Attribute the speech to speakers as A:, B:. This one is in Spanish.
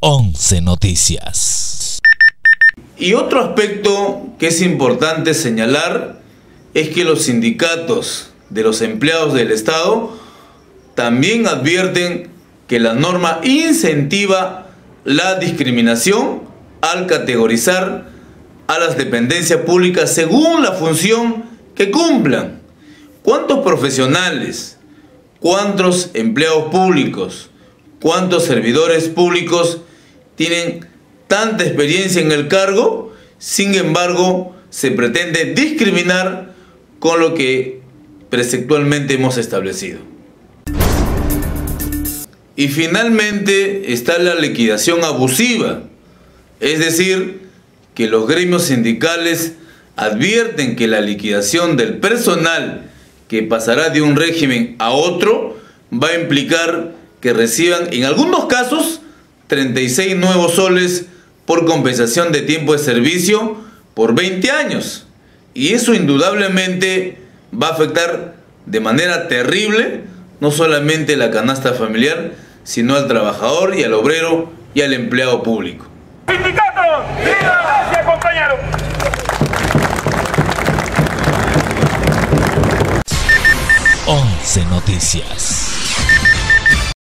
A: 11 Noticias.
B: Y otro aspecto que es importante señalar es que los sindicatos de los empleados del Estado también advierten que la norma incentiva la discriminación al categorizar a las dependencias públicas según la función que cumplan. ¿Cuántos profesionales, cuántos empleados públicos, cuántos servidores públicos tienen tanta experiencia en el cargo? Sin embargo, se pretende discriminar con lo que preceptualmente hemos establecido. Y finalmente está la liquidación abusiva, es decir, que los gremios sindicales advierten que la liquidación del personal que pasará de un régimen a otro va a implicar que reciban en algunos casos 36 nuevos soles por compensación de tiempo de servicio por 20 años. Y eso indudablemente va a afectar de manera terrible no solamente la canasta familiar, sino al trabajador y al obrero y al empleado público.
C: ¡Sindicatos! ¡Viva! ¡Gracias, compañeros!
A: 11 Noticias.